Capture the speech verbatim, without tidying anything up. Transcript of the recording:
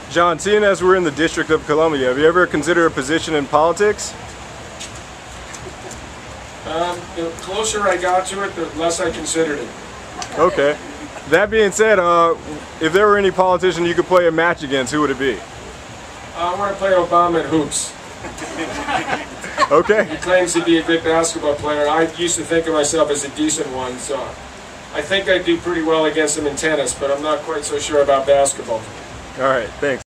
John, seeing as we're in the District of Columbia, have you ever considered a position in politics? Um, the closer I got to it, the less I considered it. Okay. That being said, uh, if there were any politician you could play a match against, who would it be? Uh, I want to play Obama at hoops. Okay. He claims to be a good basketball player, and I used to think of myself as a decent one, so I think I do pretty well against him in tennis, but I'm not quite so sure about basketball. All right, thanks.